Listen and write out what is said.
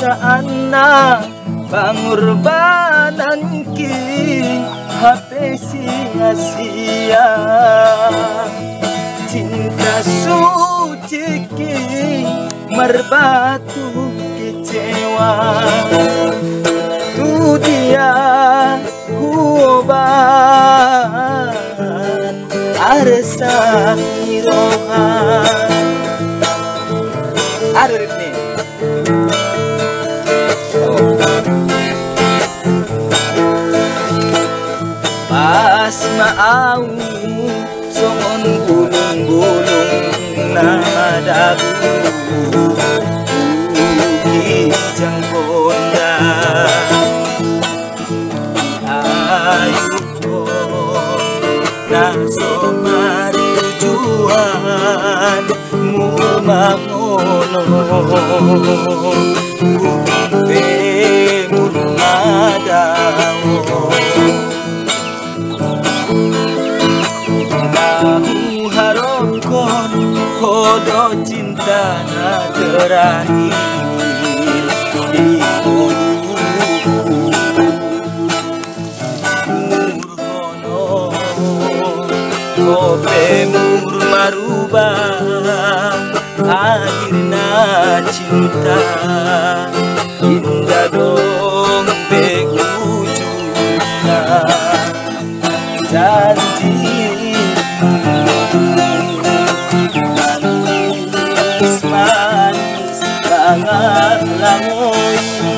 Saana pangorbanan ki hape sia-sia. Cinta suci ki merbatu kecewa. Tu dia kuoban arsa mirohan. Aduh nih. Pas mau songon bulung-bulung nama dagu kijang konda ayu na somari juan mu mangono kumpe murmadao. Aku harapkan kodo cinta na terakhir di muduku murhono kope mur marubah akhirna cinta indah dong begujuna janji manis banget langoy.